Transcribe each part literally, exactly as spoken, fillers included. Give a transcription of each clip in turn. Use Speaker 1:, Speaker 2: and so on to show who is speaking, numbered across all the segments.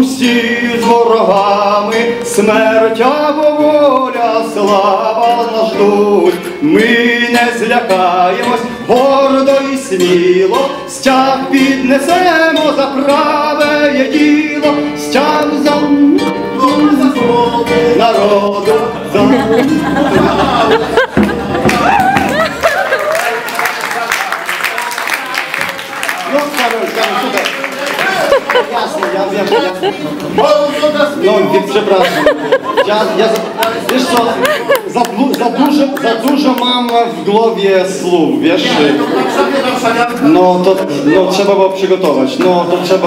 Speaker 1: усі з ворогами, смерть або воля, слава нас ждуть. Ми не злякаємось, гордо і сміло, стяг піднесемо за праве діло, стяг за народу, за Ну, скажем, скажем, сюда. Ясно, я wiem, ясно. No, przepraszam. Ja, ja, wiesz co, za, za, dużo, za dużo mam w głowie słów, wiesz? No, to no, trzeba było przygotować, no, to trzeba...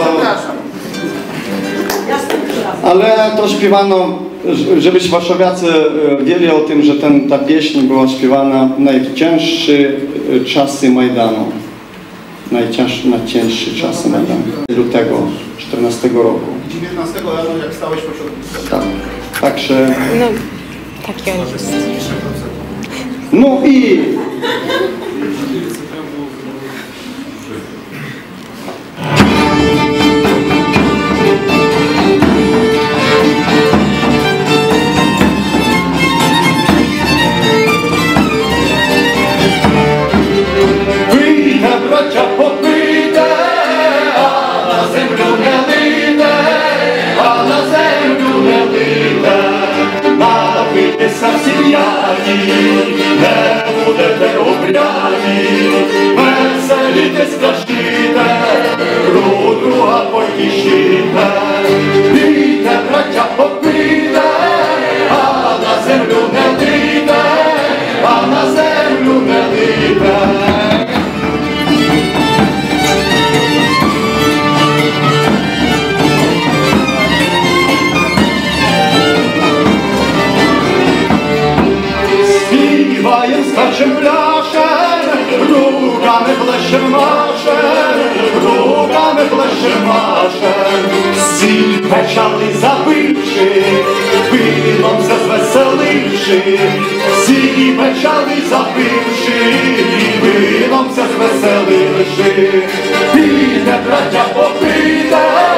Speaker 1: Ale to śpiewano, żebyś warszawiacy wiedzieli o tym, że ten, ta pieśń była śpiewana w najcięższe czasy Majdanu. Najcięższy, najcięższy czas Majdanu. Lutego czternastego roku.
Speaker 2: dziewiętnastego rano, jak stałeś pośród...
Speaker 1: Tak. Także...
Speaker 3: No, taki on jest.
Speaker 1: No i... Bracia popite, a na zemlju ne lite, a na zemlju ne lite. Napijte sa sijani, ne budete obljani, veselite, skrašite, drug druga potišite. Pijte, braća, popite, a na zemlju ne lite, a na zemlju ne lite. Starszym blaszem, rugamy pleszem maszem, rugamy pleszem maszem. Сіль печали забивши, вином се звеселивши. Сіль печали забивши, вином се звеселивши. Піде, браття, попийте,